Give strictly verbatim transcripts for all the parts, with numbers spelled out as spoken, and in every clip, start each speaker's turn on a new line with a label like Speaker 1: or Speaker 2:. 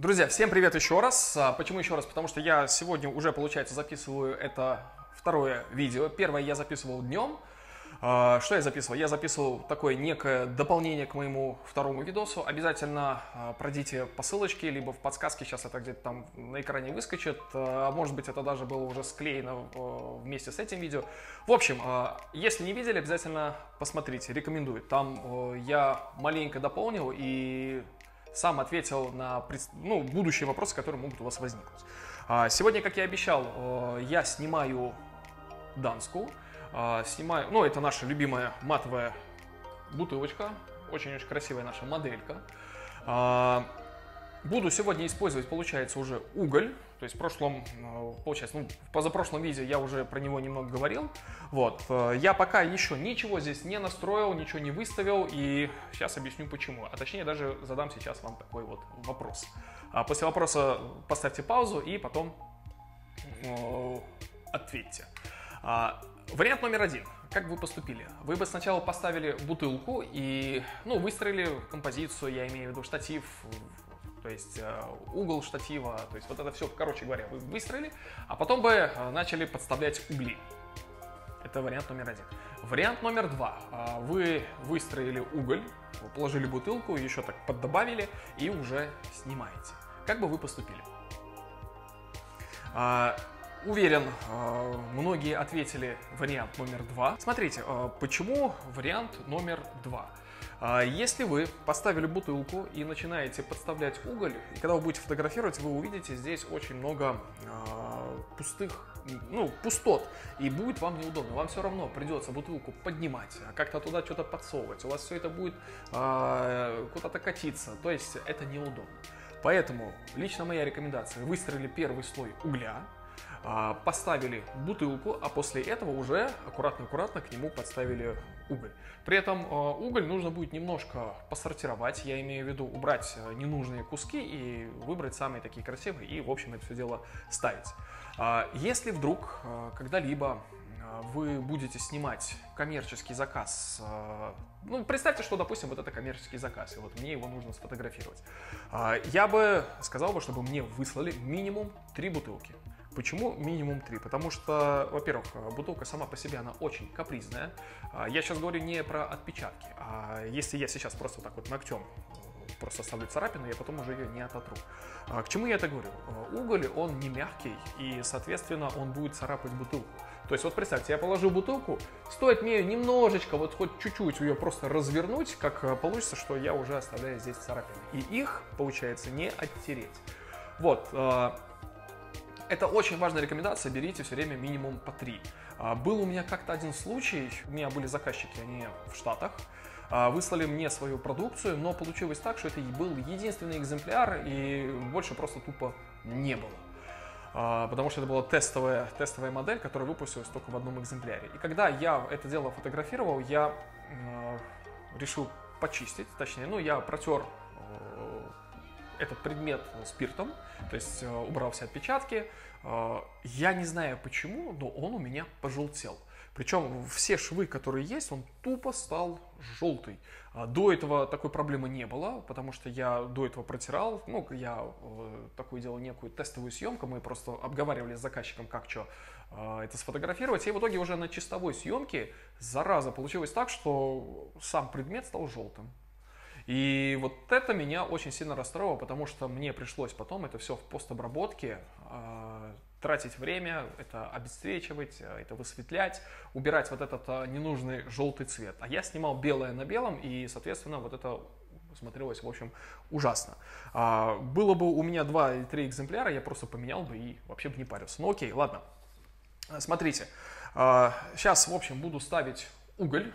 Speaker 1: Друзья, всем привет еще раз. Почему еще раз? Потому что я сегодня уже, получается, записываю это второе видео. Первое я записывал днем. Что я записывал? Я записывал такое некое дополнение к моему второму видосу. Обязательно пройдите по ссылочке, либо в подсказке, сейчас это где-то там на экране выскочит. Может быть, это даже было уже склеено вместе с этим видео. В общем, если не видели, обязательно посмотрите, рекомендую. Там я маленько дополнил и сам ответил на ну, будущие вопросы, которые могут у вас возникнуть. Сегодня, как я обещал, я снимаю Данску. Снимаю, ну, это наша любимая матовая бутылочка, очень-очень красивая наша моделька. Буду сегодня использовать, получается, уже уголь. То есть в прошлом, получается, ну, в позапрошлом видео я уже про него немного говорил. Вот. Я пока еще ничего здесь не настроил, ничего не выставил, и сейчас объясню почему. А точнее даже задам сейчас вам такой вот вопрос. После вопроса поставьте паузу и потом э, ответьте. Вариант номер один. Как бы вы поступили? Вы бы сначала поставили бутылку и, ну, выстроили композицию, я имею в виду штатив, то есть э, угол штатива, то есть вот это все, короче говоря, вы выстроили, а потом бы э, начали подставлять угли. Это вариант номер один. Вариант номер два. Э, вы выстроили уголь, положили бутылку, еще так поддобавили и уже снимаете. Как бы вы поступили? Э, Уверен, многие ответили вариант номер два. Смотрите, почему вариант номер два? Если вы поставили бутылку и начинаете подставлять уголь, и когда вы будете фотографировать, вы увидите здесь очень много пустых, ну, пустот, и будет вам неудобно. Вам все равно придется бутылку поднимать, как-то туда что-то подсовывать, у вас все это будет куда-то катиться, то есть это неудобно. Поэтому лично моя рекомендация: выстроили первый слой угля, поставили бутылку, а после этого уже аккуратно-аккуратно к нему подставили уголь. При этом уголь нужно будет немножко посортировать, я имею в виду убрать ненужные куски и выбрать самые такие красивые и, в общем, это все дело ставить. Если вдруг когда-либо вы будете снимать коммерческий заказ, ну, представьте, что, допустим, вот это коммерческий заказ, и вот мне его нужно сфотографировать. Я бы сказал, бы, чтобы мне выслали минимум три бутылки. Почему минимум три? Потому что, во-первых, бутылка сама по себе, она очень капризная. Я сейчас говорю не про отпечатки, а если я сейчас просто так вот ногтем просто оставлю царапину, я потом уже ее не ототру. К чему я это говорю? Уголь, он не мягкий, и, соответственно, он будет царапать бутылку. То есть вот представьте, я положу бутылку, стоит мне немножечко, вот хоть чуть-чуть ее просто развернуть, как получится, что я уже оставляю здесь царапины. И их, получается, не оттереть. Вот. Это очень важная рекомендация, берите все время минимум по три. Был у меня как-то один случай, у меня были заказчики, они в Штатах, выслали мне свою продукцию, но получилось так, что это был единственный экземпляр и больше просто тупо не было. Потому что это была тестовая, тестовая модель, которая выпустилась только в одном экземпляре. И когда я это дело фотографировал, я решил почистить, точнее, ну я протер этот предмет спиртом, то есть убрал все отпечатки. Я не знаю почему, но он у меня пожелтел. Причем все швы, которые есть, он тупо стал желтый. До этого такой проблемы не было, потому что я до этого протирал. Ну, я такую делал некую тестовую съемку, мы просто обговаривали с заказчиком, как что это сфотографировать. И в итоге уже на чистовой съемке, зараза, получилось так, что сам предмет стал желтым. И вот это меня очень сильно расстроило, потому что мне пришлось потом это все в постобработке э, тратить время, это обесцвечивать, это высветлять, убирать вот этот э, ненужный желтый цвет. А я снимал белое на белом, и, соответственно, вот это смотрелось, в общем, ужасно. А, было бы у меня два или три экземпляра, я просто поменял бы и вообще бы не парился. Ну окей, ладно. Смотрите, а, сейчас, в общем, буду ставить уголь.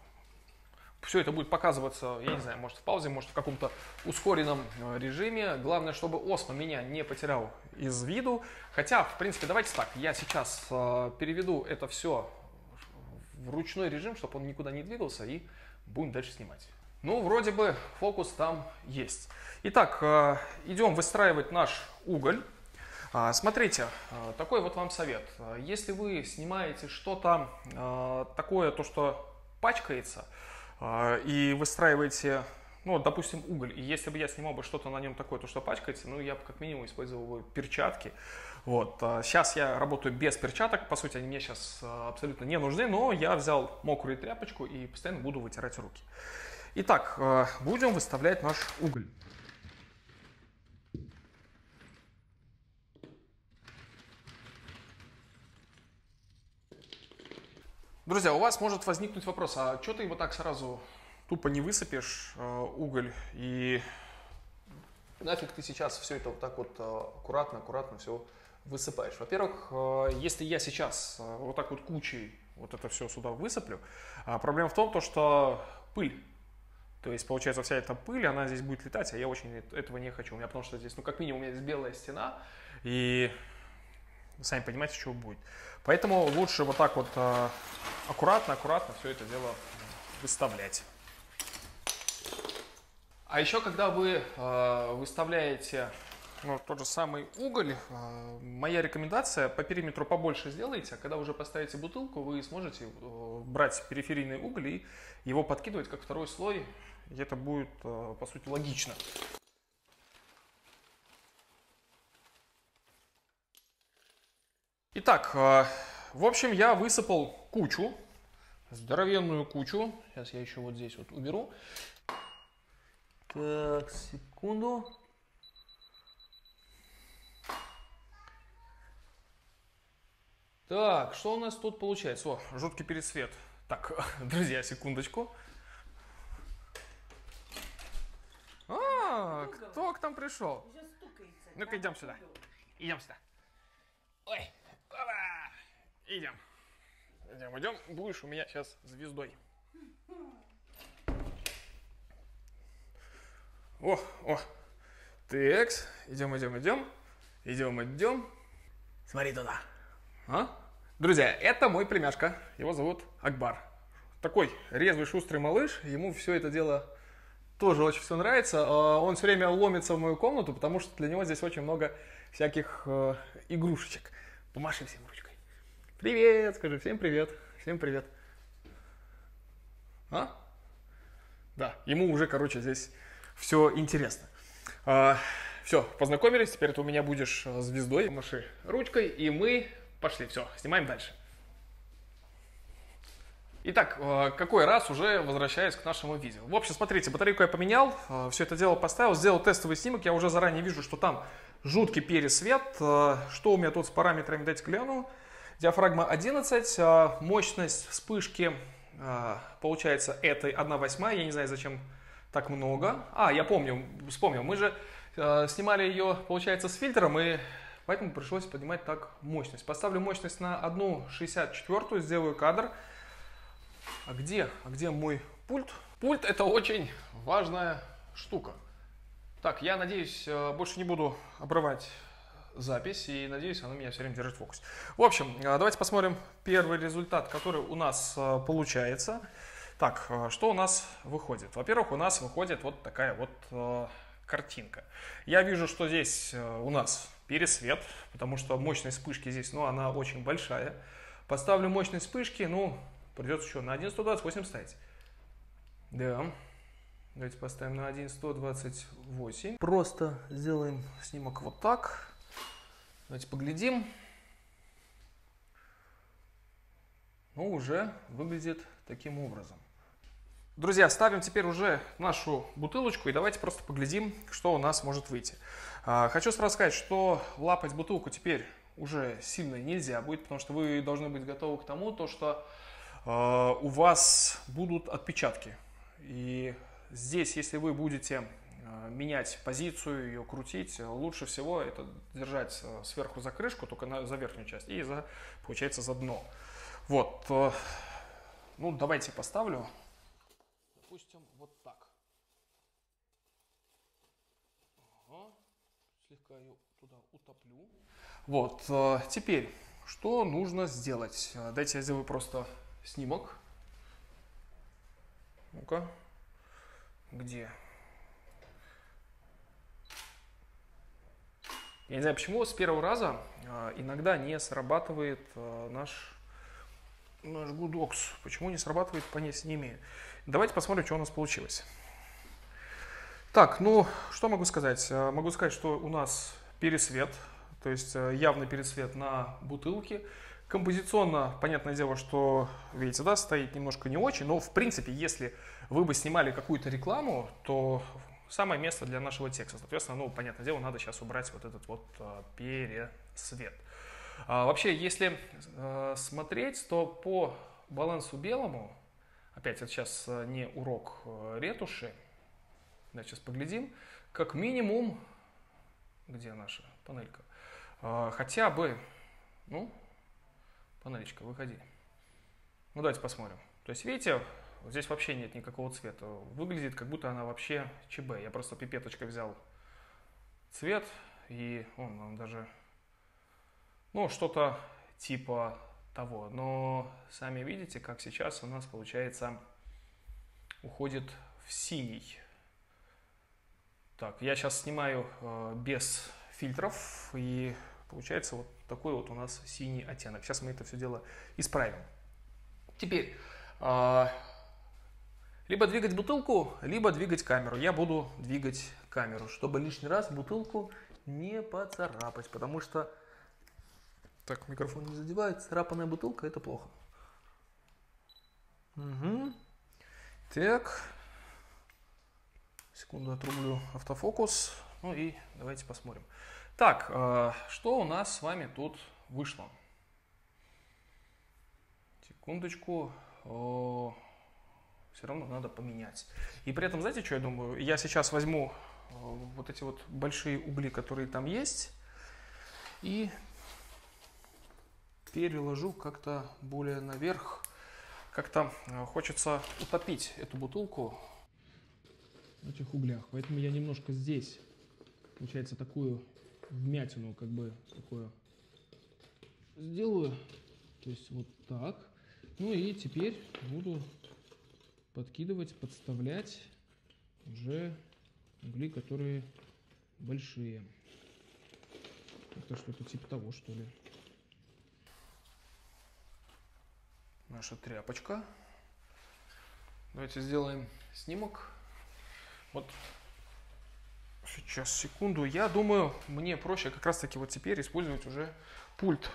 Speaker 1: Все это будет показываться, я не знаю, может в паузе, может в каком-то ускоренном режиме. Главное, чтобы Осмо меня не потерял из виду. Хотя, в принципе, давайте так, я сейчас э, переведу это все в ручной режим, чтобы он никуда не двигался, и будем дальше снимать. Ну, вроде бы фокус там есть. Итак, э, идем выстраивать наш уголь. Э, смотрите, э, такой вот вам совет. Если вы снимаете что-то э, такое, то что пачкается, и выстраиваете ну, вот, допустим, уголь, и если бы я снимал бы что-то на нем такое, то что пачкается, ну, я бы как минимум использовал бы перчатки. Вот. Сейчас я работаю без перчаток, по сути, они мне сейчас абсолютно не нужны, но я взял мокрую тряпочку и постоянно буду вытирать руки. Итак, будем выставлять наш уголь. Друзья, у вас может возникнуть вопрос, а что ты его так сразу тупо не высыпешь, э, уголь, и нафиг ты сейчас все это вот так вот аккуратно-аккуратно все высыпаешь? Во-первых, э, если я сейчас э, вот так вот кучей вот это все сюда высыплю, а проблема в том, то, что пыль, то есть получается вся эта пыль, она здесь будет летать, а я очень этого не хочу. У меня потому что здесь, ну как минимум, у меня здесь белая стена, и сами понимаете, что будет. Поэтому лучше вот так вот аккуратно-аккуратно все это дело выставлять. А еще, когда вы э, выставляете ну, тот же самый уголь, э, моя рекомендация, по периметру побольше сделайте, а когда уже поставите бутылку, вы сможете э, брать периферийный уголь и его подкидывать как второй слой, и это будет, э, по сути, логично. Итак, э, в общем, я высыпал кучу, здоровенную кучу. Сейчас я еще вот здесь вот уберу. Так, секунду. Так, что у нас тут получается? О, жуткий пересвет. Так, друзья, секундочку. А, кто к нам пришел? Ну-ка, идем сюда. Идем сюда. Ой, опа. Идем. Идем, идем. Будешь у меня сейчас звездой. О, о. Текс. Идем, идем, идем. Идем, идем. Смотри туда. А? Друзья, это мой племяшка. Его зовут Акбар. Такой резвый, шустрый малыш. Ему все это дело тоже очень все нравится. Он все время ломится в мою комнату, потому что для него здесь очень много всяких э, игрушечек. Помаши всем ручкой. Привет, скажи всем привет. Всем привет. А? Да, ему уже, короче, здесь все интересно. А, все, познакомились. Теперь ты у меня будешь звездой. Помаши ручкой, и мы пошли. Все, снимаем дальше. Итак, какой раз уже возвращаюсь к нашему видео. В общем, смотрите, батарейку я поменял, все это дело поставил, сделал тестовый снимок. Я уже заранее вижу, что там жуткий пересвет. Что у меня тут с параметрами, дайте гляну. Диафрагма одиннадцать, мощность вспышки, получается, этой одна восьмая. Я не знаю, зачем так много. А, я помню, вспомнил, мы же снимали ее, получается, с фильтром, и поэтому пришлось поднимать так мощность. Поставлю мощность на одну шестьдесят четыре, сделаю кадр. А где? А где мой пульт? Пульт — это очень важная штука. Так, я надеюсь, больше не буду обрывать запись, и надеюсь, она меня все время держит в фокусе. В общем, давайте посмотрим первый результат, который у нас получается. Так, что у нас выходит? Во-первых, у нас выходит вот такая вот картинка. Я вижу, что здесь у нас пересвет, потому что мощность вспышки здесь, ну, она очень большая. Поставлю мощность вспышки, ну, придется еще на один сто двадцать восемь ставить. Да. Давайте поставим на один сто двадцать восемь. Просто сделаем снимок вот так. Давайте поглядим. Ну, уже выглядит таким образом. Друзья, ставим теперь уже нашу бутылочку и давайте просто поглядим, что у нас может выйти. Хочу сразу сказать, что лапать бутылку теперь уже сильно нельзя будет, потому что вы должны быть готовы к тому, то, что у вас будут отпечатки. И здесь, если вы будете менять позицию, ее крутить, лучше всего это держать сверху за крышку, только на, за верхнюю часть, и за, получается, за дно. Вот. Ну, давайте поставлю. Допустим, вот так. Ага. Слегка ее туда утоплю. Вот. Теперь, что нужно сделать? Дайте я сделаю просто снимок. Ну-ка. Где? Я не знаю, почему с первого раза иногда не срабатывает наш, наш Godox. Почему не срабатывает, понять не имею. Давайте посмотрим, что у нас получилось. Так, ну, что могу сказать? Э, Могу сказать, что у нас пересвет, то есть э, явный пересвет на бутылке. Композиционно, понятное дело, что, видите, да, стоит немножко не очень, но, в принципе, если вы бы снимали какую-то рекламу, то самое место для нашего текста. Соответственно, ну, понятное дело, надо сейчас убрать вот этот вот э, пересвет. А, вообще, если э, смотреть, то по балансу белому, опять, это сейчас э, не урок э, ретуши, да, сейчас поглядим, как минимум, где наша панелька, э, хотя бы, ну, панелечка, выходи. Ну, давайте посмотрим. То есть, видите, здесь вообще нет никакого цвета. Выглядит, как будто она вообще ЧБ. Я просто пипеточкой взял цвет, и он, он даже, ну, что-то типа того. Но сами видите, как сейчас у нас, получается, уходит в синий. Так, я сейчас снимаю э, без фильтров, и получается вот такой вот у нас синий оттенок. Сейчас мы это все дело исправим. Теперь, э, либо двигать бутылку, либо двигать камеру. Я буду двигать камеру, чтобы лишний раз бутылку не поцарапать, потому что... Так, микрофон не задевает, царапанная бутылка — это плохо. Угу. Так... Секунду, отрублю автофокус. Ну и давайте посмотрим. Так, э, что у нас с вами тут вышло? Секундочку. О, все равно надо поменять. И при этом, знаете, что я думаю? Я сейчас возьму э, вот эти вот большие угли, которые там есть, и переложу как-то более наверх. Как-то э, хочется утопить эту бутылку в этих углях. Поэтому я немножко здесь, получается, такую вмятину, как бы, такую сделаю. То есть вот так. Ну и теперь буду подкидывать, подставлять уже угли, которые большие. Это что-то типа того, что ли. Наша тряпочка. Давайте сделаем снимок. Вот сейчас, секунду. Я думаю, мне проще как раз таки вот теперь использовать уже пульт.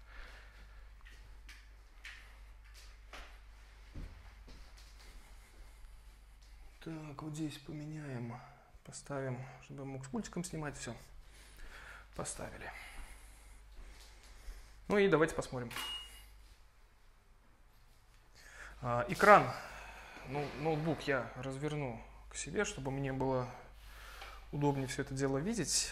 Speaker 1: Так, вот здесь поменяем. Поставим, чтобы я мог с пультиком снимать. Все. Поставили. Ну и давайте посмотрим. А, экран. Ну, ноутбук я разверну к себе, чтобы мне было удобнее все это дело видеть.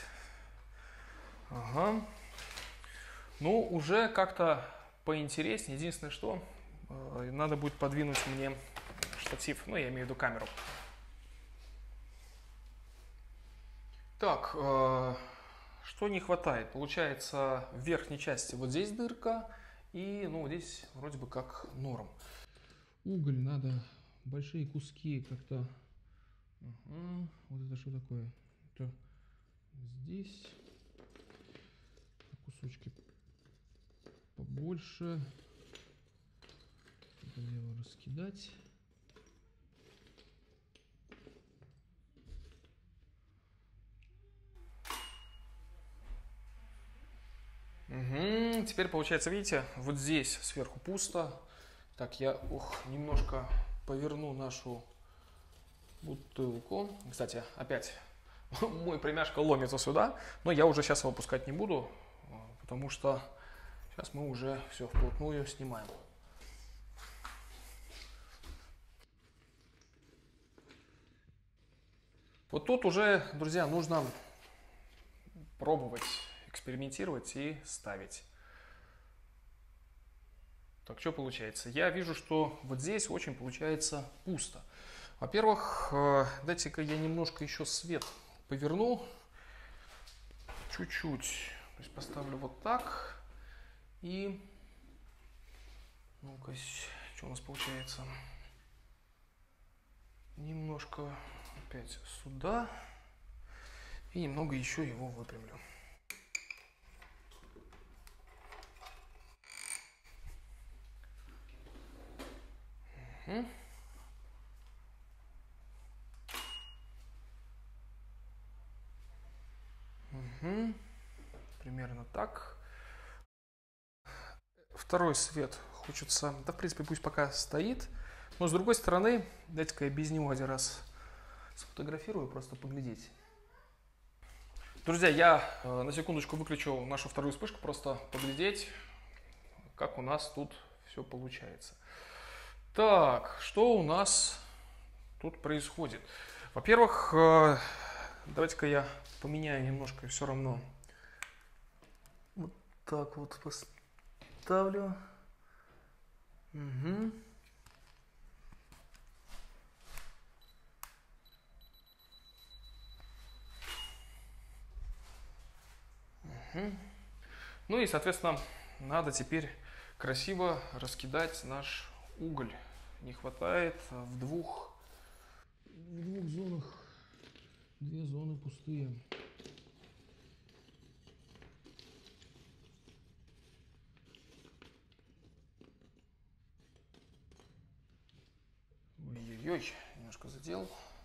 Speaker 1: Ага. Ну, уже как-то поинтереснее. Единственное, что э, надо будет подвинуть мне штатив. Ну, я имею в виду камеру. Так, э, что не хватает? Получается, в верхней части вот здесь дырка, и, ну, здесь вроде бы как норм. Уголь надо, большие куски как-то... Ага, вот это что такое? Это здесь кусочки побольше. Это дело раскидать. Угу. Теперь получается, видите, вот здесь сверху пусто. Так, я ух, немножко поверну нашу бутылку. Кстати, опять мой племяшка ломится сюда, но я уже сейчас его пускать не буду, потому что сейчас мы уже все вплотную снимаем. Вот тут уже, друзья, нужно пробовать, экспериментировать и ставить. Так, что получается? Я вижу, что вот здесь очень получается пусто. Во-первых, дайте-ка я немножко еще свет поверну. Чуть-чуть. То есть поставлю вот так. И... Ну-ка, что у нас получается? Немножко опять сюда. И немного еще его выпрямлю. Угу. Угу. Примерно так. Второй свет хочется... Да, в принципе, пусть пока стоит. Но, с другой стороны, дайте-ка я без него один раз сфотографирую, просто поглядеть. Друзья, я э, на секундочку выключу нашу вторую вспышку, просто поглядеть, как у нас тут все получается. Так, что у нас тут происходит? Во-первых, э, давайте-ка я поменяю немножко все равно. Вот так вот поставлю. Угу. Угу. Ну и, соответственно, надо теперь красиво раскидать наш уголь. Не хватает в двух, в двух зонах. Две зоны пустые. Ой-ой-ой, немножко задел.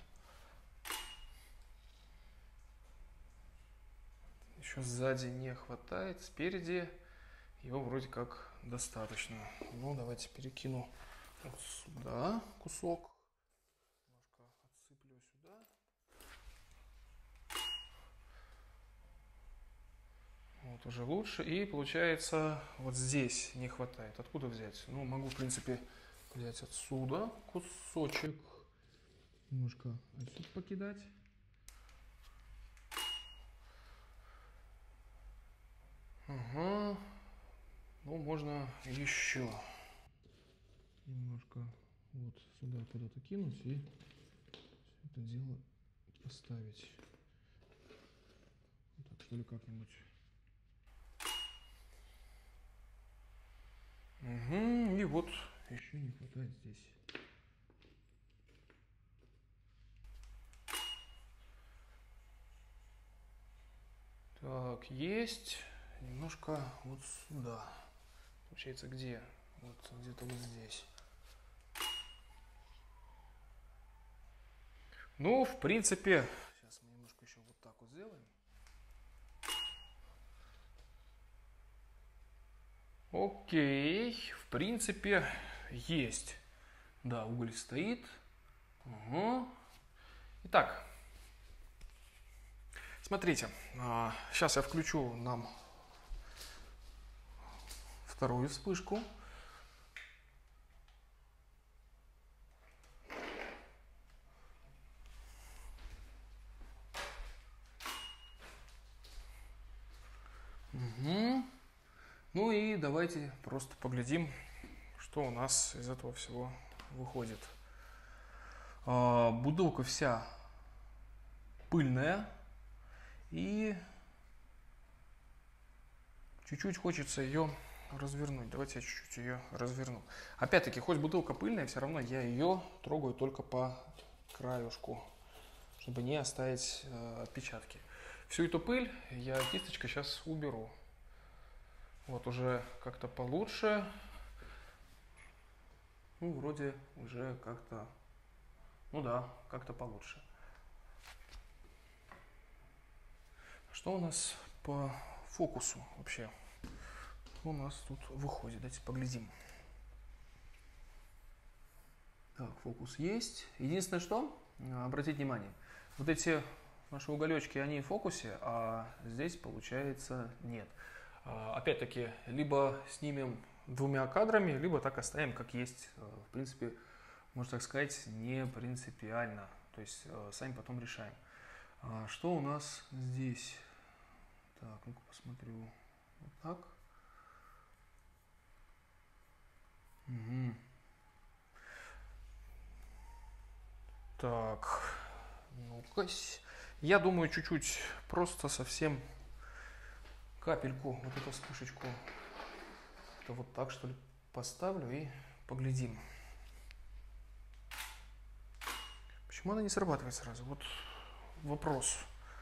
Speaker 1: Еще сзади не хватает, спереди его вроде как достаточно. Ну, давайте перекину вот сюда кусок. Немножко отсыплю сюда. Вот уже лучше. И получается, вот здесь не хватает. Откуда взять? Ну, могу, в принципе, взять отсюда кусочек. Немножко отсюда покидать. Ага. Ну, можно еще немножко вот сюда куда-то кинуть и все это дело поставить. Вот так, что ли, как-нибудь. Угу. И вот еще не хватает здесь. Так, есть. Немножко вот сюда. Получается, где? Вот где-то вот здесь. Ну, в принципе, сейчас мы немножко еще вот так вот сделаем. Окей, в принципе, есть. Да, уголь стоит. Угу. Итак, смотрите, сейчас я включу нам вторую вспышку. Угу. Ну и давайте просто поглядим, что у нас из этого всего выходит. А, бутылка вся пыльная и чуть-чуть хочется ее развернуть. Давайте я чуть-чуть ее разверну. Опять-таки, хоть бутылка пыльная, все равно я ее трогаю только по краюшку, чтобы не оставить э, отпечатки. Всю эту пыль я кисточкой сейчас уберу. Вот уже как-то получше. Ну, вроде уже как-то, ну да, как-то получше. Что у нас по фокусу вообще? Что у нас тут выходит? Давайте поглядим. Так, фокус есть. Единственное, что, обратите внимание, вот эти наши уголечки, они в фокусе, а здесь, получается, нет. Опять-таки, либо снимем двумя кадрами, либо так оставим, как есть. В принципе, можно так сказать, не принципиально. То есть, сами потом решаем. Что у нас здесь? Так, ну-ка посмотрю. Вот так. Угу. Так, ну-ка. Я думаю, чуть-чуть, просто совсем капельку, вот эту вспышечку, это вот так, что ли, поставлю и поглядим. Почему она не срабатывает сразу? Вот вопрос.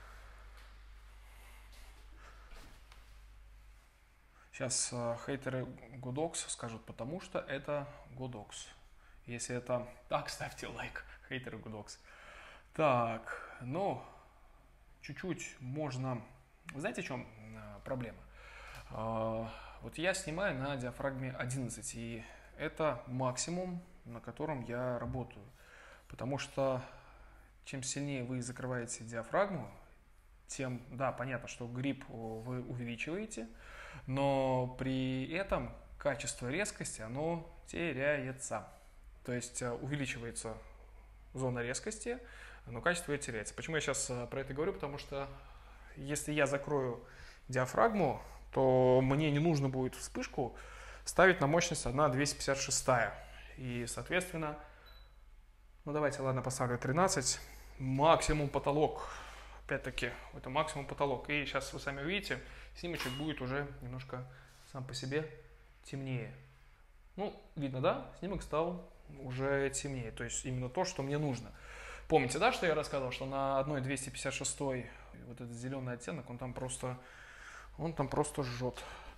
Speaker 1: Сейчас э, хейтеры Godox скажут, потому что это Godox. Если это так, ставьте лайк, хейтеры Godox. Так, ну, чуть-чуть можно Знаете, в чем проблема? Вот я снимаю на диафрагме одиннадцать, и это максимум, на котором я работаю. Потому что чем сильнее вы закрываете диафрагму, тем, да, понятно, что грип вы увеличиваете, но при этом качество резкости, оно теряется. То есть увеличивается зона резкости, но качество ее теряется. Почему я сейчас про это говорю? Потому что если я закрою диафрагму, то мне не нужно будет вспышку ставить на мощность одна двести пятьдесят шесть. И, соответственно, ну давайте, ладно, поставлю тринадцать. Максимум потолок. Опять-таки, это максимум потолок. И сейчас вы сами увидите, снимочек будет уже немножко сам по себе темнее. Ну, видно, да? Снимок стал уже темнее. То есть именно то, что мне нужно. Помните, да, что я рассказывал, что на одной двести пятьдесят шесть вот этот зеленый оттенок, он там просто, он там просто жжет.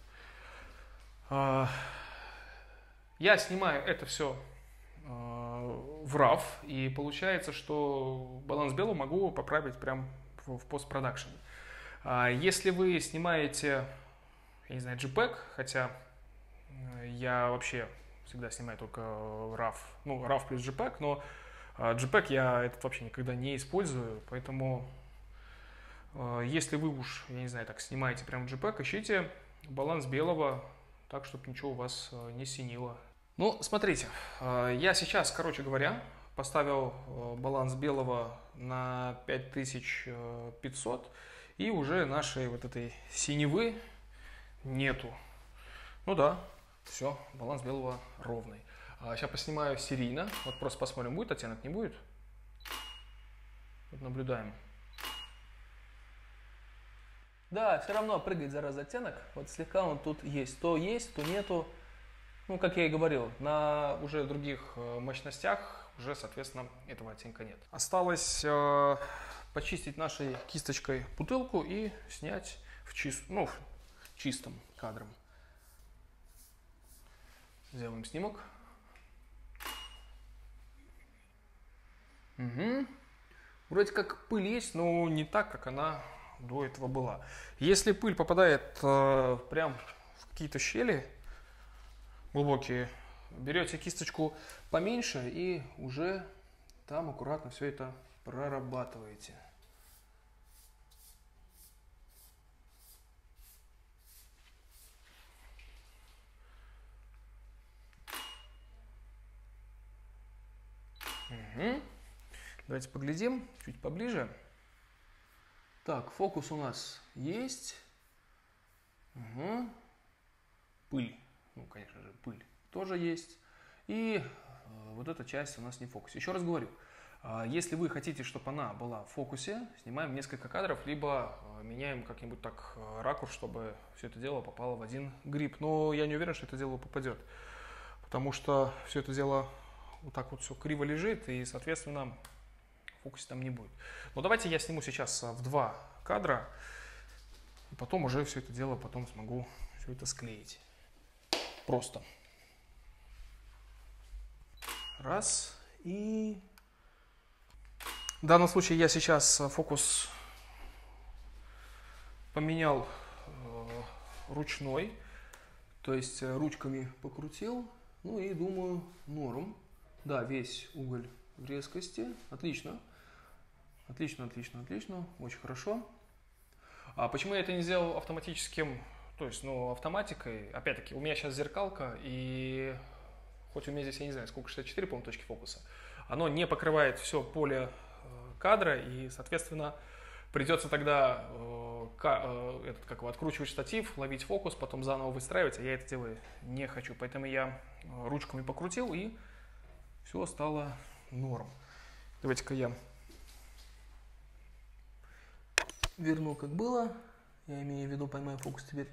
Speaker 1: Я снимаю это все в рав, и получается, что баланс белого могу поправить прям в постпродакшн. Если вы снимаете, я не знаю, JPEG, хотя я вообще всегда снимаю только рав, ну, рав плюс JPEG, но JPEG я этот вообще никогда не использую, поэтому если вы уж, я не знаю, так снимаете прям JPEG, ищите баланс белого так, чтобы ничего у вас не синило. Ну, смотрите, я сейчас, короче говоря, поставил баланс белого на пять тысяч пятьсот, и уже нашей вот этой синевы нету. Ну да, все, баланс белого ровный. Сейчас поснимаю серийно, вот просто посмотрим, будет оттенок, не будет. Вот наблюдаем.
Speaker 2: Да, все равно прыгает, зараза, оттенок. Вот слегка он тут есть. То есть, то нету. Ну, как я и говорил, на уже других мощностях уже, соответственно, этого оттенка нет.
Speaker 1: Осталось э, почистить нашей кисточкой бутылку и снять в, чист, ну, в чистом кадром. Сделаем снимок. Угу. Вроде как пыль есть, но не так, как она до этого была. Если пыль попадает э, прям в какие-то щели глубокие, берете кисточку поменьше и уже там аккуратно все это прорабатываете. Угу. Давайте поглядим чуть поближе. Так, фокус у нас есть. Угу. Пыль. Ну, конечно же, пыль тоже есть. И э, вот эта часть у нас не в фокусе. Еще раз говорю, э, если вы хотите, чтобы она была в фокусе, снимаем несколько кадров, либо э, меняем как-нибудь так э, ракурс, чтобы все это дело попало в один грип. Но я не уверен, что это дело попадет. Потому что все это дело вот так вот все криво лежит, и, соответственно, в фокусе там не будет. Но давайте я сниму сейчас в два кадра, и потом уже все это дело потом смогу все это склеить. Просто. Раз. И в данном случае я сейчас фокус поменял э, ручной. То есть ручками покрутил. Ну и думаю, норм. Да, весь уголь в резкости. Отлично. Отлично, отлично, отлично. Очень хорошо. А почему я это не сделал автоматическим? То есть, ну, автоматикой, опять-таки, у меня сейчас зеркалка, и хоть у меня здесь, я не знаю, сколько, шестьдесят четыре, по-моему, точки фокуса, оно не покрывает все поле кадра, и, соответственно, придется тогда э, э, этот, как его, откручивать штатив, ловить фокус, потом заново выстраивать, а я это делать не хочу. Поэтому я ручками покрутил, и все стало норм. Давайте-ка я
Speaker 2: верну, как было. Я имею в виду, поймаю фокус теперь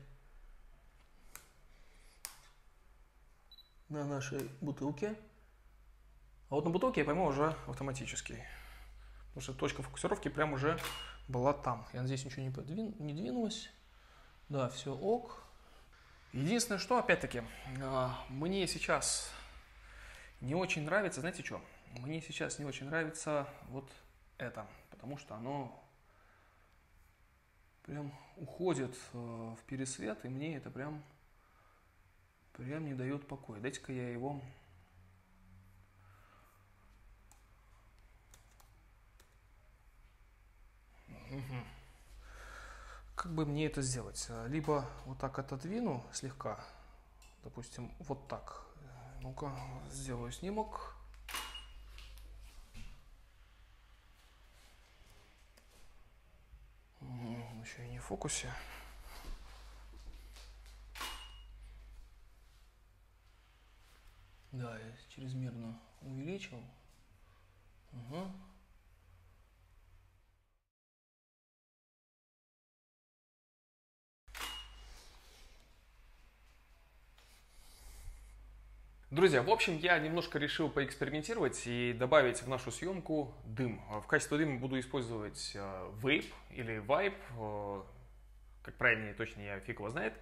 Speaker 2: на нашей бутылке.
Speaker 1: А вот на бутылке я пойму уже автоматически. Потому что точка фокусировки прям уже была там.
Speaker 2: Я надеюсь, ничего не, подвин... не двинулось. Да, все ок.
Speaker 1: Единственное, что, опять-таки, мне сейчас не очень нравится, знаете что? Мне сейчас не очень нравится вот это. Потому что оно
Speaker 2: прям уходит в пересвет, и мне это прям, прям не дает покоя. Дайте-ка я его... Угу. Как бы мне это сделать? Либо вот так отодвину слегка, допустим, вот так. Ну-ка, сделаю снимок. Он еще и не в фокусе. Да, я чрезмерно увеличил. Угу.
Speaker 1: Друзья, в общем, я немножко решил поэкспериментировать и добавить в нашу съемку дым. В качестве дыма буду использовать вейп или вайп, как правильнее, точнее, я фиг его знает.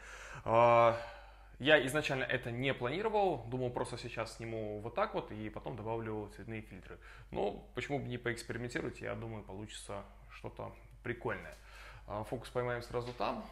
Speaker 1: Я изначально это не планировал, думал, просто сейчас сниму вот так вот и потом добавлю цветные фильтры. Но почему бы не поэкспериментировать, я думаю, получится что-то прикольное. Фокус поймаем сразу там.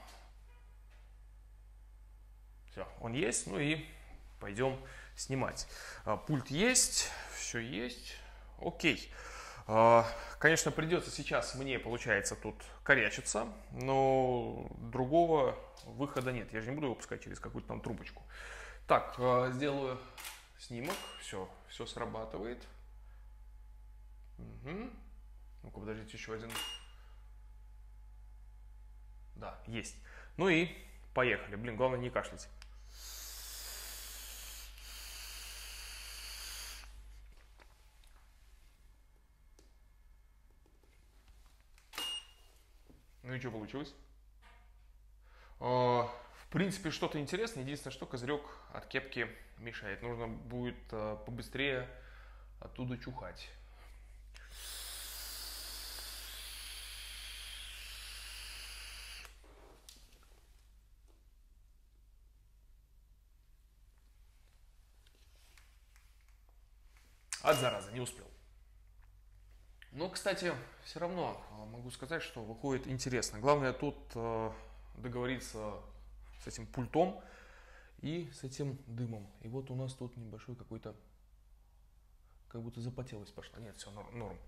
Speaker 1: Все, он есть, ну и пойдем снимать. Пульт есть, все есть, окей. Конечно, придется сейчас мне, получается, тут корячиться, но другого выхода нет. Я же не буду его пускать через какую-то там трубочку. Так, сделаю снимок, все, все срабатывает. Угу. Ну-ка, подождите, еще один. Да, есть. Ну и поехали. Блин, главное не кашлять. Ну и что получилось? В принципе, что-то интересное. Единственное, что козырек от кепки мешает. Нужно будет побыстрее оттуда чухать. От заразы, не успел. Но, кстати, все равно могу сказать, что выходит интересно. Главное тут договориться с этим пультом и с этим дымом. И вот у нас тут небольшой какой-то, как будто запотелость пошла. Нет, все норм. норм.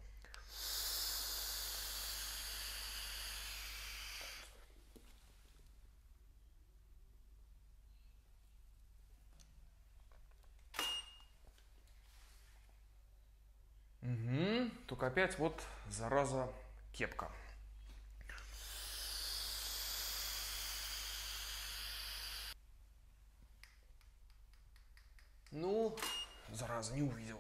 Speaker 1: Угу. Только опять вот, зараза, кепка. Ну, зараза, не увидел.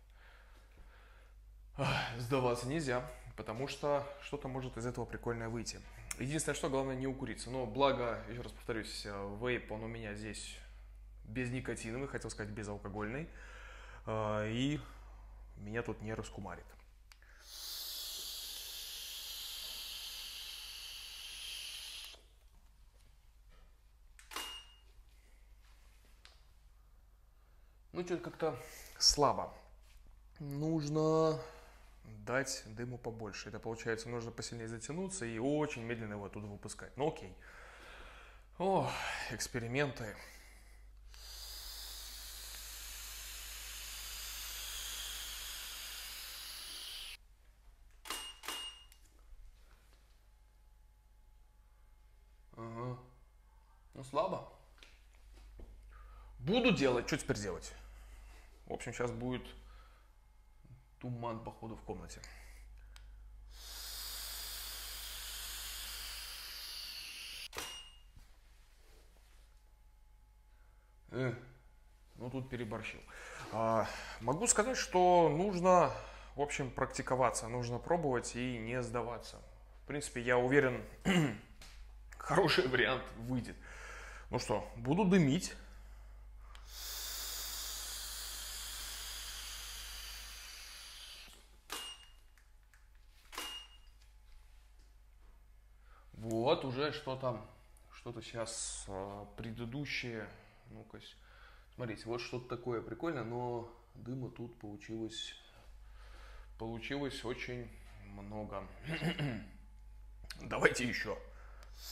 Speaker 1: Сдаваться нельзя, потому что что-то может из этого прикольное выйти. Единственное, что главное не укуриться. Но благо, еще раз повторюсь, вейп, он у меня здесь безникотиновый, хотел сказать безалкогольный. И меня тут не раскумарит. Ну, что-то как-то слабо. Нужно дать дыму побольше. Это получается, нужно посильнее затянуться и очень медленно его оттуда выпускать. Ну, окей. О, эксперименты. Ага. Ну, слабо. Буду делать. Что теперь делать? В общем, сейчас будет туман, походу, в комнате. Э, ну, тут переборщил. А, могу сказать, что нужно, в общем, практиковаться. Нужно пробовать и не сдаваться. В принципе, я уверен, хороший вариант выйдет. Ну что, буду дымить. Вот уже что-то, что-то сейчас предыдущее. Ну-ка, смотрите, вот что-то такое прикольное, но дыма тут получилось, получилось очень много. Давайте еще.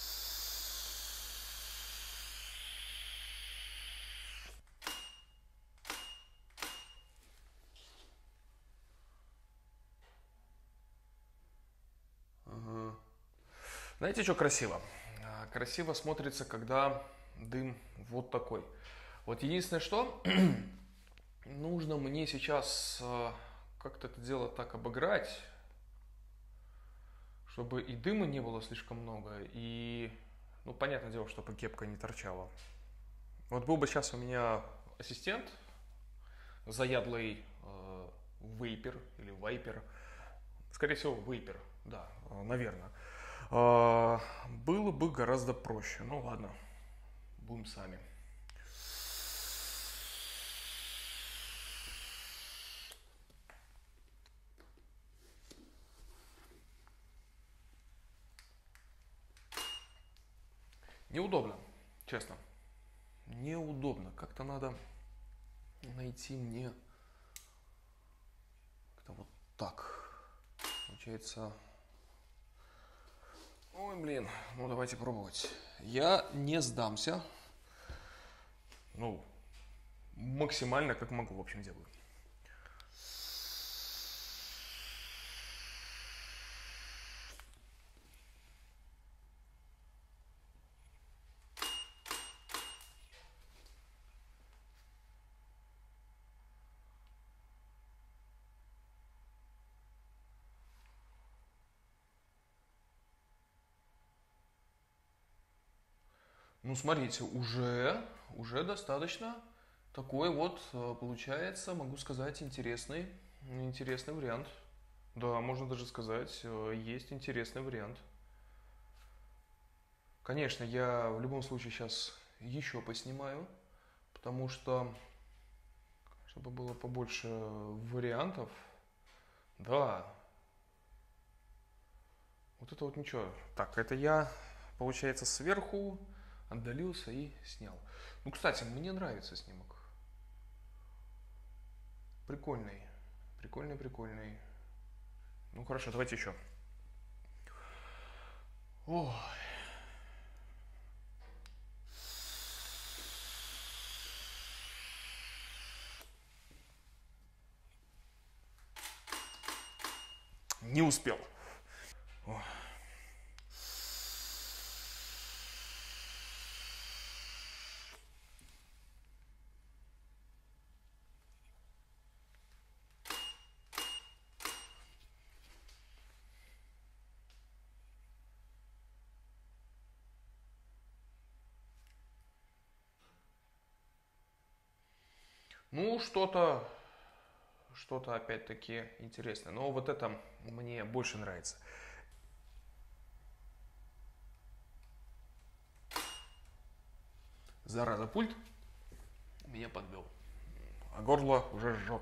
Speaker 1: Знаете, что красиво? А, Красиво смотрится, когда дым вот такой. Вот единственное, что нужно мне сейчас а, как-то это дело так обыграть, чтобы и дыма не было слишком много, и, ну, понятное дело, чтобы кепка не торчала. Вот был бы сейчас у меня ассистент, заядлый э, вейпер или вайпер, скорее всего, вейпер, да, э, наверное. Э, было бы гораздо проще. Ну ладно, будем сами. Неудобно, честно. Неудобно. Как-то надо найти мне как-то вот так. Получается... Ой, блин, ну давайте пробовать. Я не сдамся. Ну, максимально как могу, в общем, делаю. Ну, смотрите, уже, уже достаточно такой вот, э, получается, могу сказать, интересный, интересный вариант. Да, можно даже сказать, э, есть интересный вариант. Конечно, я в любом случае сейчас еще поснимаю, потому что, чтобы было побольше вариантов, да, вот это вот ничего. Так, это я, получается, сверху отдалился и снял. Ну, кстати, мне нравится снимок. Прикольный. Прикольный, прикольный. Ну, хорошо, давайте еще. Ой. Не успел. Ой. Ну, что-то, что-то опять-таки интересное. Но вот это мне больше нравится. Зараза, пульт меня подвел. А горло уже жжет.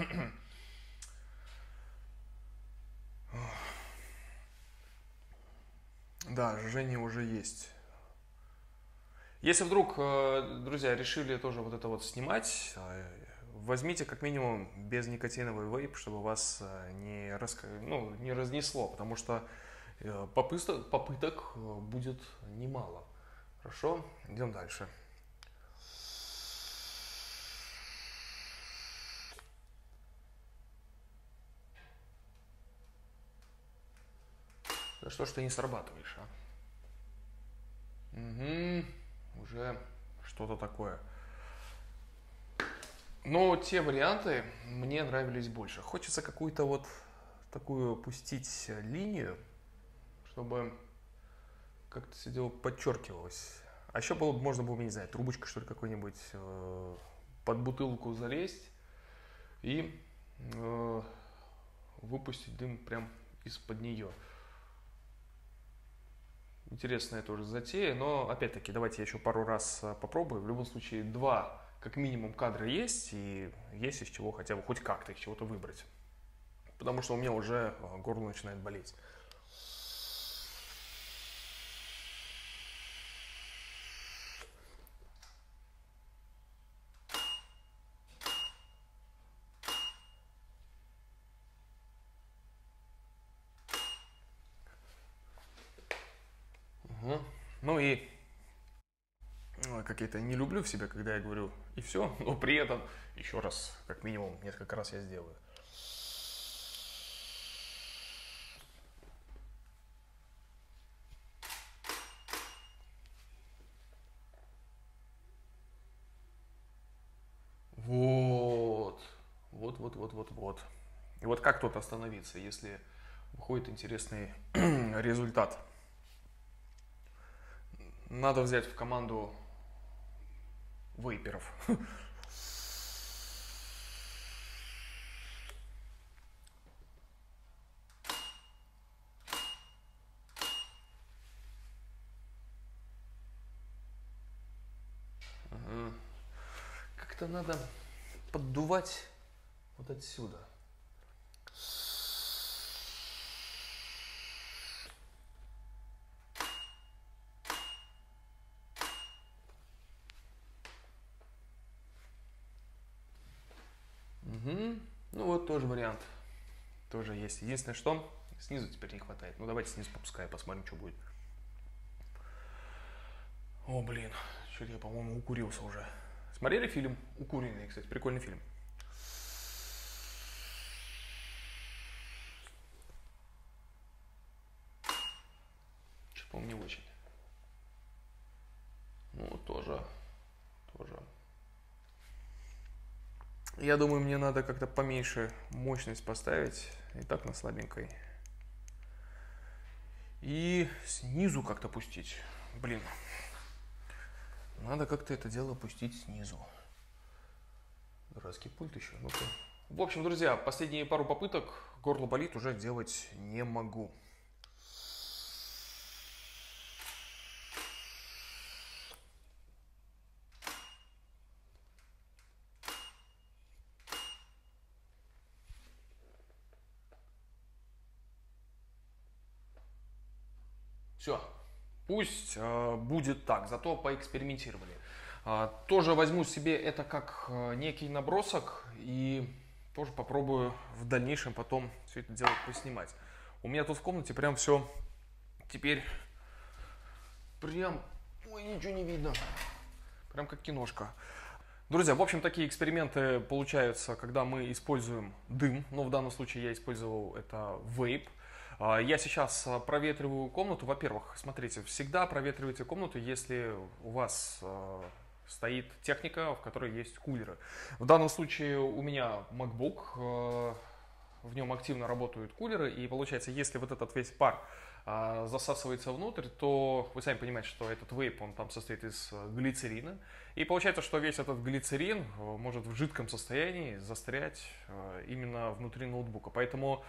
Speaker 1: Да, жжение уже есть. Если вдруг, друзья, решили тоже вот это вот снимать, возьмите как минимум безникотиновый вейп, чтобы вас не, рас... ну, не разнесло, потому что попыток, попыток будет немало. Хорошо, идем дальше. Да что ж ты не срабатываешь, а? Угу, уже что-то такое. Но те варианты мне нравились больше. Хочется какую-то вот такую пустить линию, чтобы как-то все дело подчеркивалось. А еще было бы, можно было, не знаю, трубочкой что ли какой-нибудь э, под бутылку залезть и э, выпустить дым прям из-под нее. Интересная тоже затея, но опять-таки давайте я еще пару раз попробую. В любом случае два как минимум кадра есть, и есть из чего хотя бы хоть как-то их чего-то выбрать. Потому что у меня уже горло начинает болеть. Угу. Ну и как я это не люблю в себе, когда я говорю и все, но при этом еще раз, как минимум, несколько раз я сделаю. вот-вот-вот-вот. И вот как тут остановиться, если выходит интересный результат? Надо взять в команду вейперов. Ага. Как-то надо поддувать вот отсюда. Угу. Ну вот тоже вариант. Тоже есть. Единственное, что снизу теперь не хватает. Ну давайте снизу попускай, посмотрим, что будет. О, блин. Что-то я, по-моему, укурился уже. Смотрели фильм «Укуренный», кстати, прикольный фильм. Что-то, по-моему, не очень. Ну, тоже, тоже. Я думаю, мне надо как-то поменьше мощность поставить. И так на слабенькой. И снизу как-то пустить. Блин. Надо как-то это дело пустить снизу. Дурацкий пульт еще. Ну-ка. В общем, друзья, последние пару попыток, горло болит, уже делать не могу. Все, пусть э, будет так, зато поэкспериментировали. Э, тоже возьму себе это как э, некий набросок и тоже попробую в дальнейшем потом все это дело поснимать. У меня тут в комнате прям все теперь прям, ой, ничего не видно, прям как киношка. Друзья, в общем, такие эксперименты получаются, когда мы используем дым, но в данном случае я использовал это вейп. Я сейчас проветриваю комнату. Во-первых, смотрите, всегда проветривайте комнату, если у вас стоит техника, в которой есть кулеры. В данном случае у меня MacBook, в нем активно работают кулеры, и получается, если вот этот весь пар засасывается внутрь, то вы сами понимаете, что этот вейп, он там состоит из глицерина, и получается, что весь этот глицерин может в жидком состоянии застрять именно внутри ноутбука. Поэтому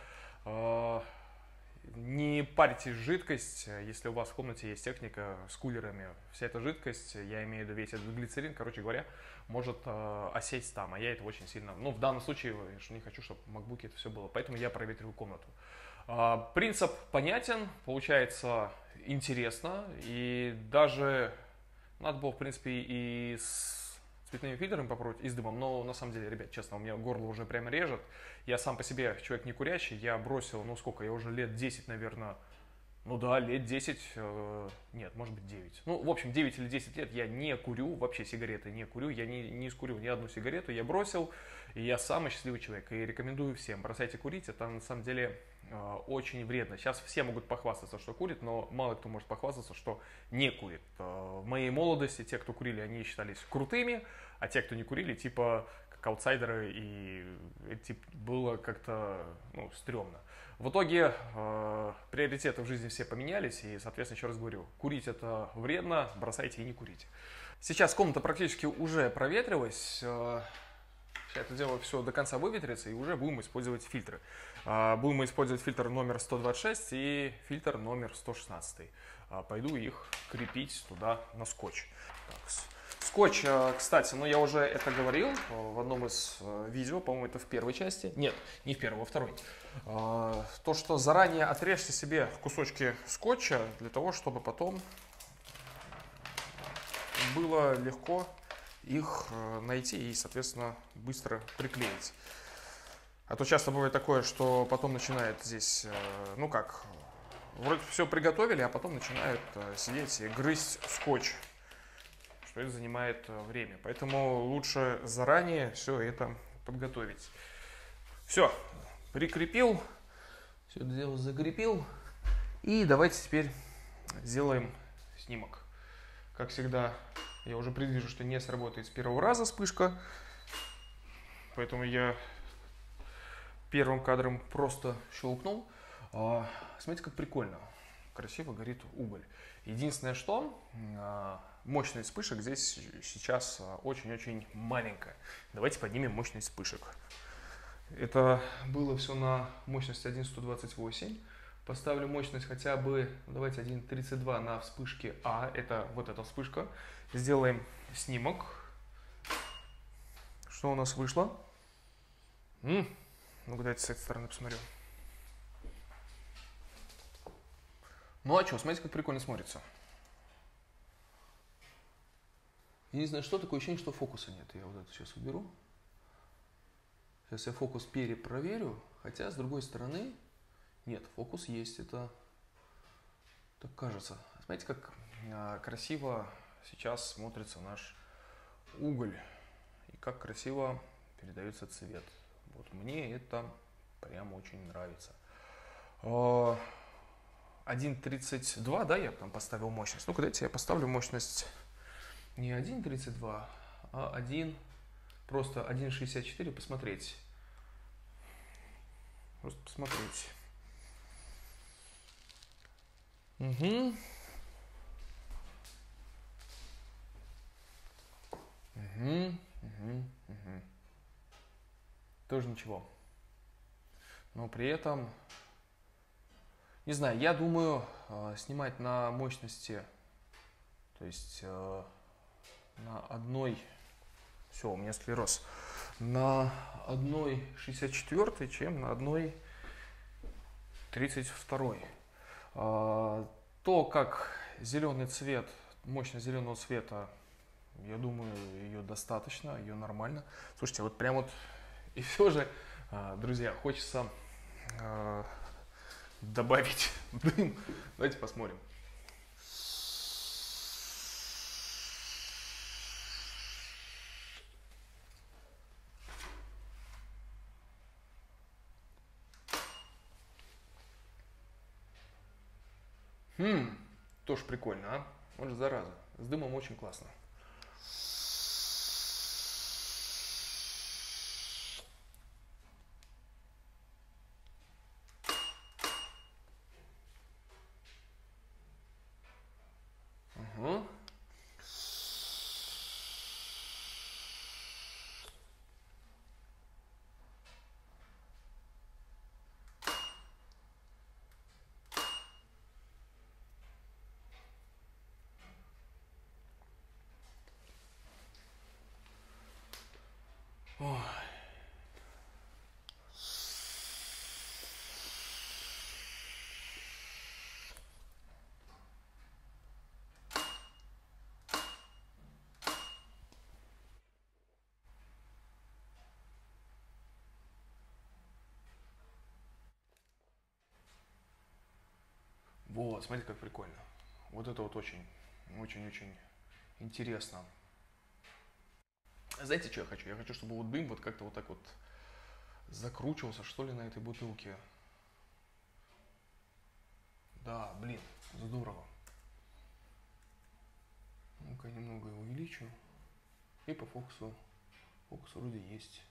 Speaker 1: не парьте жидкость, если у вас в комнате есть техника с кулерами. Вся эта жидкость, я имею в виду весь этот глицерин, короче говоря, может э, осесть там, а я это очень сильно... Ну, в данном случае я не хочу, чтобы в MacBook это все было, поэтому я проветриваю комнату. Э, принцип понятен, получается интересно, и даже надо было, в принципе, и с цветными фильтрами попробовать, и с дымом, но на самом деле, ребят, честно, у меня горло уже прямо режет. Я сам по себе человек не курящий, я бросил, ну сколько, я уже лет десять, наверное, ну да, лет десять, э, нет, может быть девять. Ну, в общем, девять или десять лет я не курю, вообще сигареты не курю, я не, не скурю ни одну сигарету, я бросил, и я самый счастливый человек, и рекомендую всем, бросайте курить, это на самом деле э, очень вредно. Сейчас все могут похвастаться, что курят, но мало кто может похвастаться, что не курит. Э, в моей молодости те, кто курили, они считались крутыми, а те, кто не курили, типа как аутсайдеры, и типа, было как-то ну, стрёмно. В итоге э, приоритеты в жизни все поменялись, и, соответственно, еще раз говорю, курить это вредно, бросайте и не курите. Сейчас комната практически уже проветрилась, э, сейчас это дело все до конца выветрится, и уже будем использовать фильтры. Э, будем использовать фильтр номер сто двадцать шесть и фильтр номер сто шестнадцать. Э, пойду их крепить туда на скотч. Так, скотч, кстати, ну я уже это говорил в одном из видео, по-моему, это в первой части. Нет, не в первой, во второй. То, что заранее отрежьте себе кусочки скотча для того, чтобы потом было легко их найти и, соответственно, быстро приклеить. А то часто бывает такое, что потом начинает здесь, ну как, вроде все приготовили, а потом начинают сидеть и грызть скотч. Что это занимает время. Поэтому лучше заранее все это подготовить. Все, прикрепил, все это дело закрепил. И давайте теперь сделаем снимок. Как всегда, я уже предвижу, что не сработает с первого раза вспышка. Поэтому я первым кадром просто щелкнул. А, смотрите, как прикольно. Красиво горит уголь. Единственное, что а, мощность вспышек здесь сейчас очень-очень маленькая. Давайте поднимем мощность вспышек. Это было все на мощность один сто двадцать восемь. Поставлю мощность хотя бы, давайте один тридцать два на вспышке А. Это вот эта вспышка. Сделаем снимок. Что у нас вышло? М-м. Ну-ка, давайте с этой стороны посмотрю. Ну а что, смотрите, как прикольно смотрится. Я не знаю, что такое ощущение, что фокуса нет. Я вот это сейчас уберу. Сейчас я фокус перепроверю. Хотя, с другой стороны, нет, фокус есть. Это так кажется. Смотрите, как а, красиво сейчас смотрится наш уголь. И как красиво передается цвет. Вот мне это прям очень нравится. один тридцать два, да, я там поставил мощность. Ну-ка, дайте я поставлю мощность не один тридцать два, а один, просто один шестьдесят четыре, посмотреть. Просто посмотреть. Угу. Угу, угу, угу. Тоже ничего. Но при этом, не знаю, я думаю, снимать на мощности, то есть на одной, все, у меня склероз, на одной шестьдесят четыре, чем на одной тридцать два. То, как зеленый цвет, мощность зеленого цвета, я думаю, ее достаточно, ее нормально. Слушайте, вот прям вот, и все же, друзья, хочется добавить дым. Давайте посмотрим. Хм, тоже прикольно, а? Вот же зараза. С дымом очень классно. Угу. Ой. Вот, смотрите, как прикольно. Вот это вот очень, очень-очень интересно. Знаете, что я хочу? Я хочу, чтобы вот дым вот как-то вот так вот закручивался, что ли, на этой бутылке. Да, блин, здорово. Ну-ка, немного увеличу. И по фокусу. Фокус вроде есть.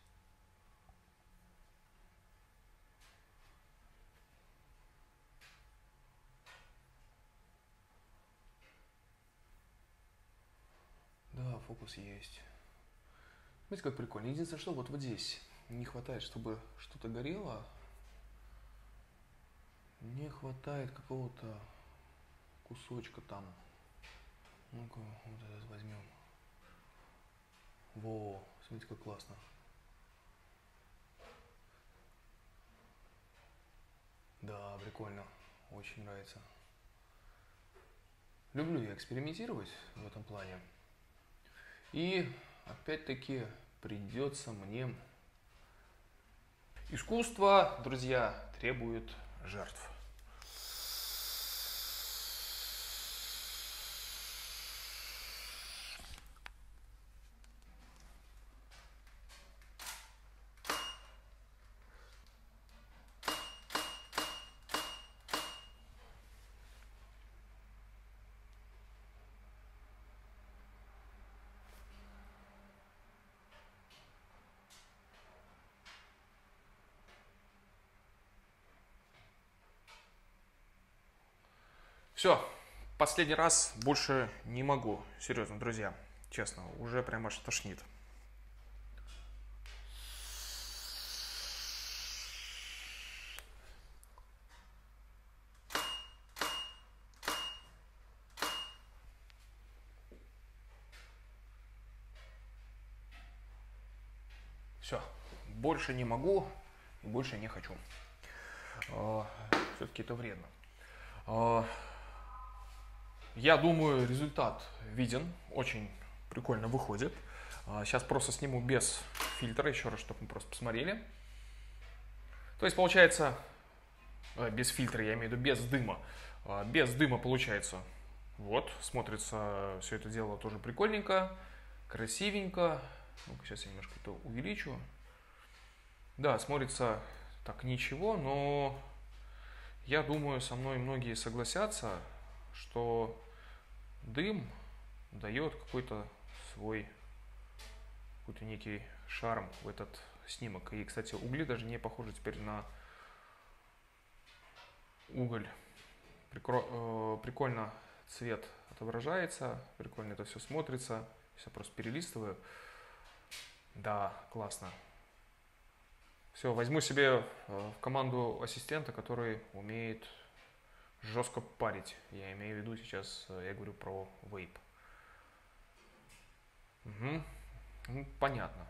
Speaker 1: Да, фокус есть. Смотрите, как прикольно. Единственное, что вот, вот здесь не хватает, чтобы что-то горело. Не хватает какого-то кусочка там. Ну-ка, вот этот возьмем. Во, смотрите, как классно. Да, прикольно. Очень нравится. Люблю я экспериментировать в этом плане. И опять-таки придется мне... Искусство, друзья, требует жертв. Все, последний раз больше не могу. Серьезно, друзья, честно, уже прям аж тошнит. Все, больше не могу и больше не хочу. Все-таки это вредно. Я думаю, результат виден, очень прикольно выходит. Сейчас просто сниму без фильтра, еще раз, чтобы мы просто посмотрели. То есть получается, без фильтра, я имею в виду без дыма. Без дыма получается, вот, смотрится все это дело тоже прикольненько, красивенько. Ну-ка, сейчас я немножко это увеличу. Да, смотрится так ничего, но я думаю, со мной многие согласятся, что дым дает какой-то свой, какой-то некий шарм в этот снимок. И, кстати, угли даже не похожи теперь на уголь. Прикольно цвет отображается, прикольно это все смотрится. Сейчас я просто перелистываю. Да, классно. Все, возьму себе в команду ассистента, который умеет жестко парить. Я имею в виду сейчас, я говорю про вейп. Угу. Ну, понятно.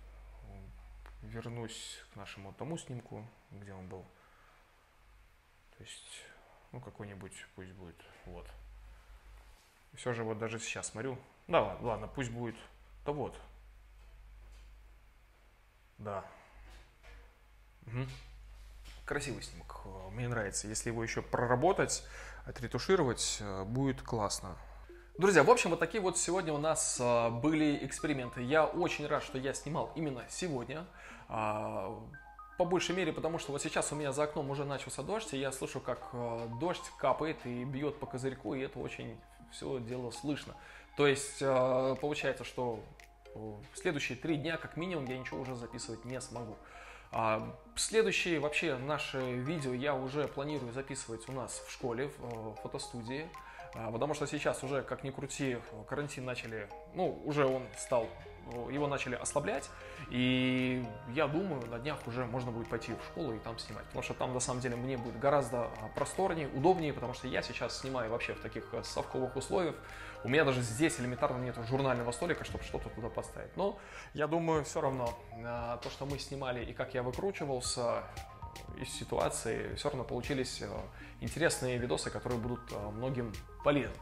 Speaker 1: Вернусь к нашему тому снимку, где он был. То есть, ну, какой-нибудь пусть будет. Вот. Все же вот даже сейчас смотрю. Да, ладно, ладно, пусть будет. Да вот. Да. Угу. Красивый снимок. Мне нравится. Если его еще проработать, отретушировать, будет классно. Друзья, в общем, вот такие вот сегодня у нас были эксперименты. Я очень рад, что я снимал именно сегодня. По большей мере, потому что вот сейчас у меня за окном уже начался дождь, и я слышу, как дождь капает и бьет по козырьку, и это очень все дело слышно. То есть получается, что в следующие три дня, как минимум, я ничего уже записывать не смогу. Следующие вообще наши видео я уже планирую записывать у нас в школе, в фотостудии. Потому что сейчас уже, как ни крути, карантин начали, ну, уже он стал, его начали ослаблять. И я думаю, на днях уже можно будет пойти в школу и там снимать. Потому что там, на самом деле, мне будет гораздо просторнее, удобнее, потому что я сейчас снимаю вообще в таких совковых условиях. У меня даже здесь элементарно нет журнального столика, чтобы что-то туда поставить. Но я думаю, все равно, то, что мы снимали и как я выкручивался из ситуации, все равно получились интересные видосы, которые будут многим полезны.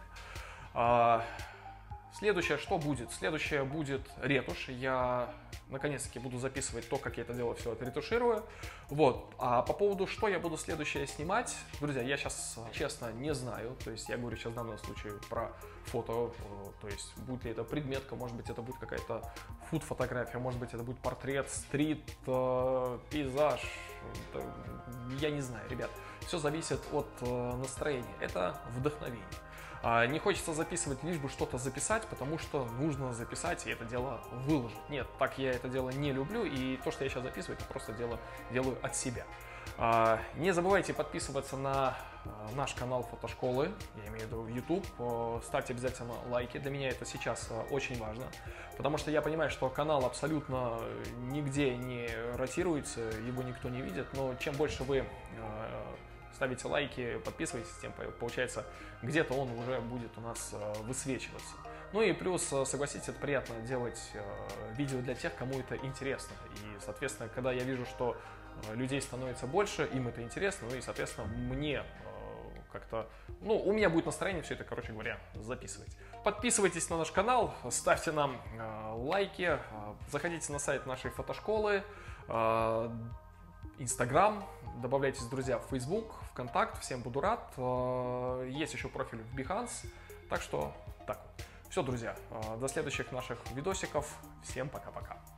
Speaker 1: Следующее, что будет? Следующее будет ретушь. Я наконец-таки буду записывать то, как я это дело все отретуширую. Вот. А по поводу, что я буду следующее снимать, друзья, я сейчас честно не знаю. То есть я говорю сейчас в данном случае про фото. То есть будет ли это предметка, может быть это будет какая-то фуд-фотография, может быть это будет портрет, стрит, пейзаж. Я не знаю, ребят. Все зависит от настроения. Это вдохновение. Не хочется записывать, лишь бы что-то записать, потому что нужно записать и это дело выложить. Нет, так я это дело не люблю, и то, что я сейчас записываю, это просто дело делаю от себя. Не забывайте подписываться на наш канал Фотошколы, я имею в виду YouTube. Ставьте обязательно лайки, для меня это сейчас очень важно, потому что я понимаю, что канал абсолютно нигде не ротируется, его никто не видит, но чем больше вы ставите лайки, подписывайтесь, тем получается где-то он уже будет у нас высвечиваться. Ну и плюс, согласитесь, это приятно делать видео для тех, кому это интересно. И, соответственно, когда я вижу, что людей становится больше, им это интересно, ну и, соответственно, мне как-то, ну, у меня будет настроение все это, короче говоря, записывать. Подписывайтесь на наш канал, ставьте нам лайки, заходите на сайт нашей фотошколы, Инстаграм, добавляйтесь, друзья, в Facebook, ВКонтакт, всем буду рад. Есть еще профиль в Behance, так что так. Все, друзья, до следующих наших видосиков. Всем пока-пока.